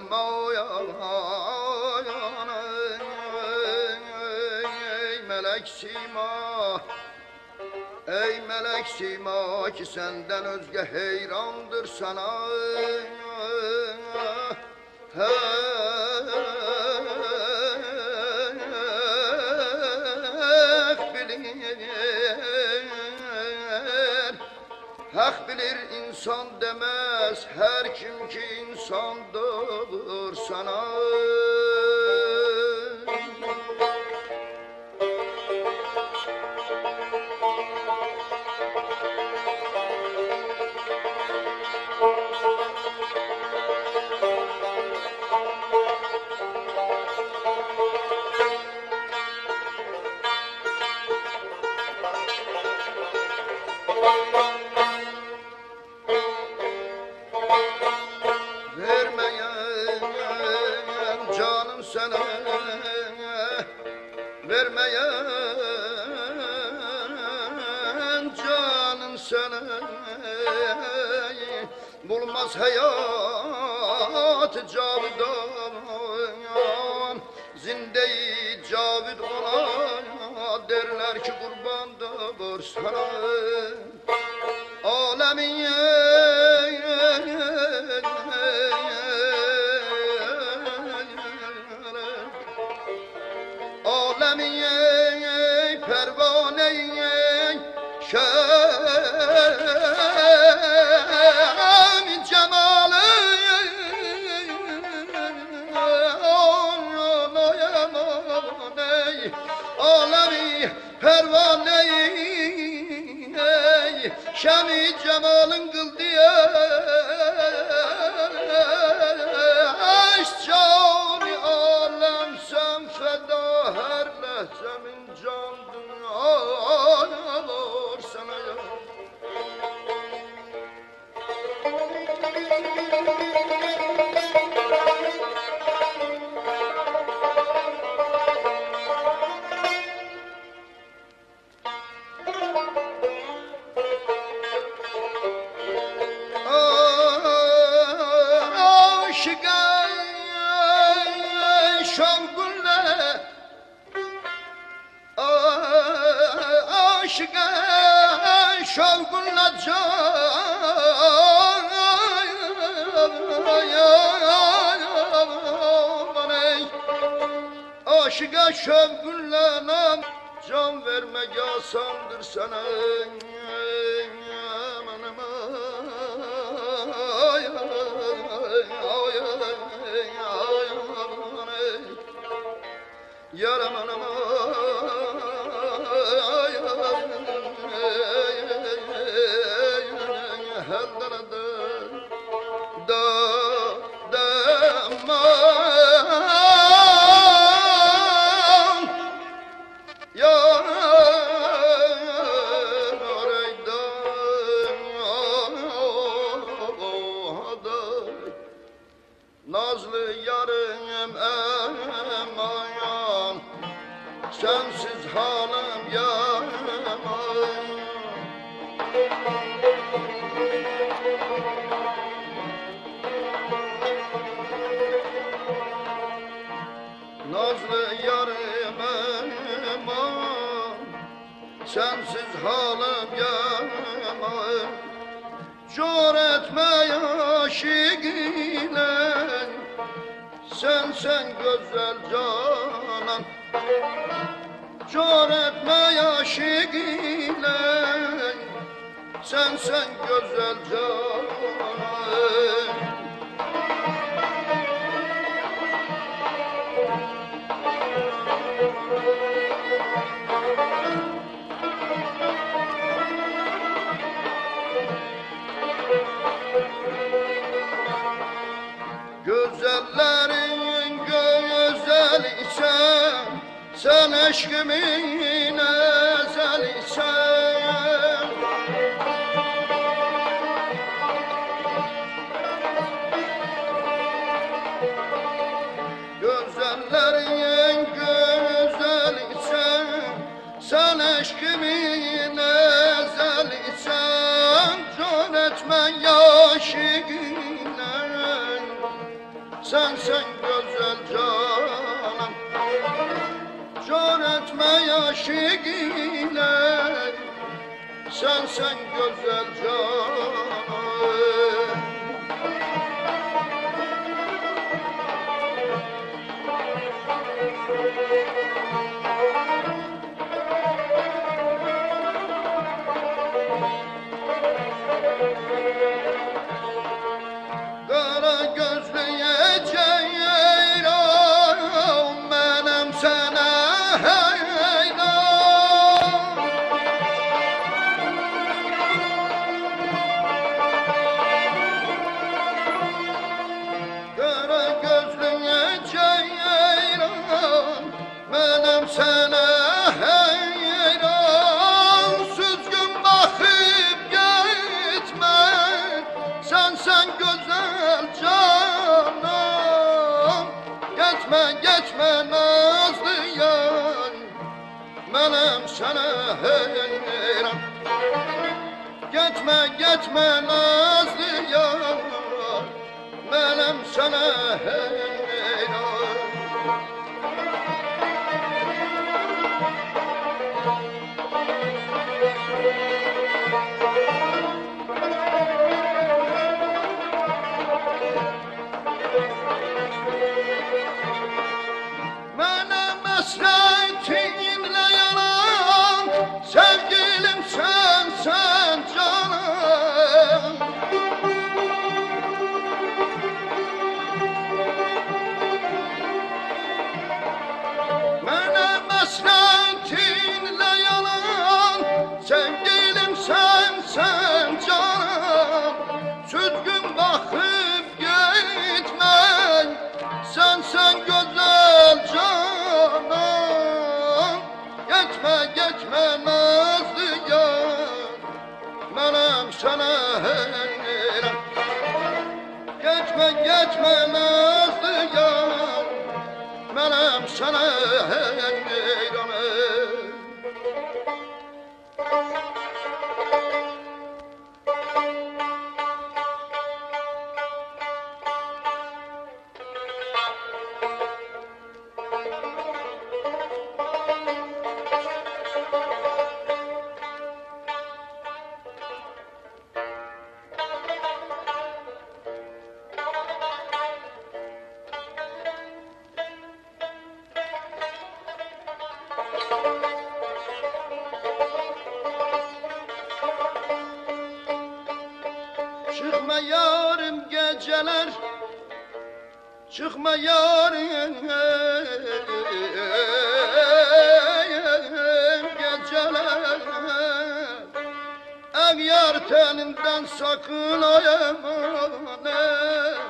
ey melek sima, ey melek sima ki senden özge heyrandır sana. Hak bilir insan demez her kim ki insandır sana. Vermeyen canın sana bulmaz hayat cavidan, zinde-i cavid ona derler ki kurbandır sana. Alemin alemin pervane-i şem-i cemalı alemi pervane-i şem-i cemalın kıl diye can-ı alem sen feda her lehzemin can dünyalar sana ya. Aşıkın şevkunla can aşıka şevkunla can vermek asandır sana. Yaram anam nazlı yarım emayan, sensiz halim yaman. Nazlı yarım emayan, sensiz halim yaman. Cor etme aşık ile sen güzel canan, cor etme aşık ile sen güzel canan. Güzellerin güzeli sen, sen aşkımın ezeli sen. Güzellerin güzeli sen, sen aşkımın ezeli sen. Can etme yaşıkına sensen güzel canım. Kör etme aşık ile sensen güzel canım. Kara gözlüye ceyran benim sana heyran. Kara gözlüye ceyran benim sana heyran. Süzgün bakıp gitme sensen güzel canım. Gitme gitme nazlı yar benim sana heyran. Gitme gitme nazlı yar benim sana heyran. Benim hasretinle yanan sevgilim sensen canım. Benim hasretinle yanan sevgilim sensen canım. Süzgün bakıp gitme sensen güzel canım. Gitme gitme nazlı yar benim sana heyran. Gitme gitme nazlı yar benim sana heyran. Çıkma yarım geceler, çıkma yarım geceler. Ak yar teninden sakın ayemanem.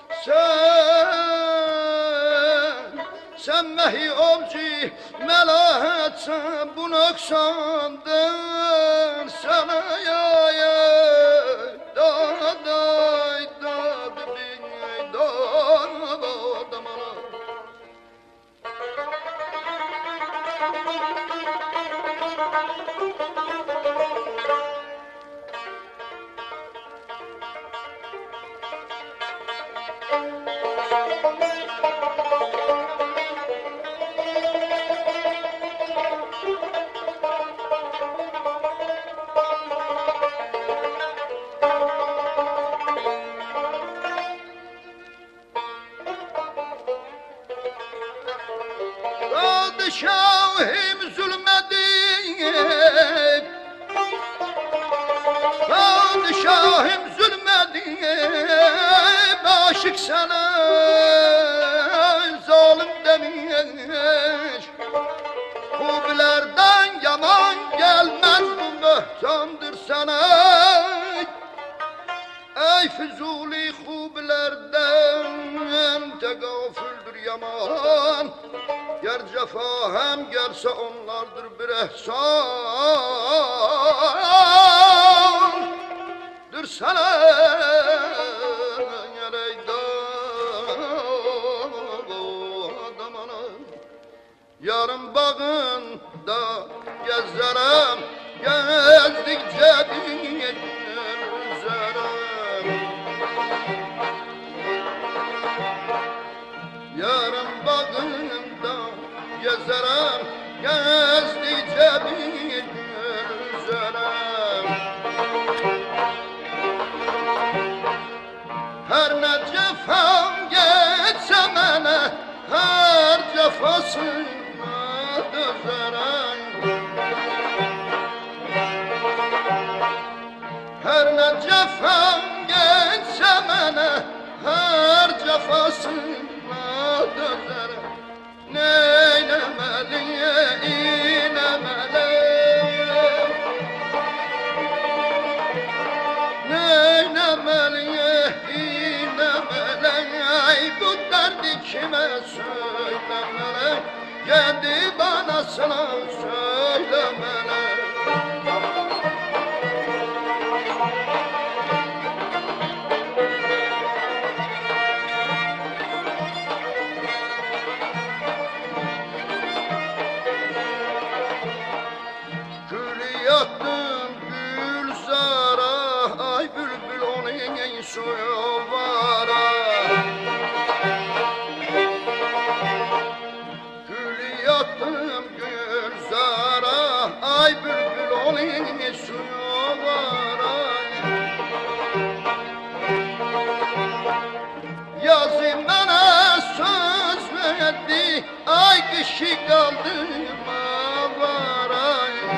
Sen mehi ovci melahatsen bu noksandır sana ya. Padişahım zulmedip, padişahım zulmedip, aşık sana zalim demiş. Hubilerden yaman gelmez bu mühtamdır sana. Ey Füzuli hubilerden tegafüldür yaman. Ger cefa hem gelse onlardır bir ehsandır sana. Yarın bağında gezerim, gezdikçe düzerim. Yarın bağında gezerem, gezdikçe bir güzelim. Her ne cefam geçse mene, her cefasına dözerem. Her ne cefam geçse mene, her cefasına dözerem. Neylemeli, inemeli, neylemeli, inemeli. Ay bu derdi kime söylemeli, gidip anasına söylemeli. Yaktım gülzara, ay bülbül onun suyu vara. Gül yaktım gülzara, ay bülbül onun suyu vara. Yazın bana söz verdi, ay kişi kaldım avara.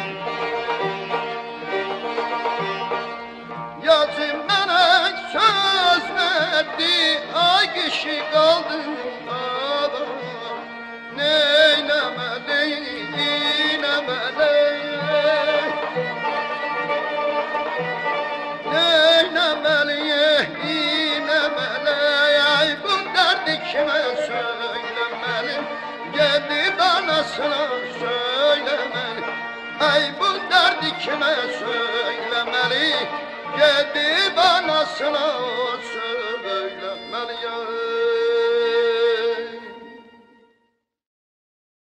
Yazın bana söz verdi, ay kişi kaldım adam. Neylemeli, inemeli, neylemeli, inemeli. Ay bu derdi kime söylemeli, gidip anasına söylemeli. Ay bu derdi kime söylemeli, gidip anasına söylemeli ya.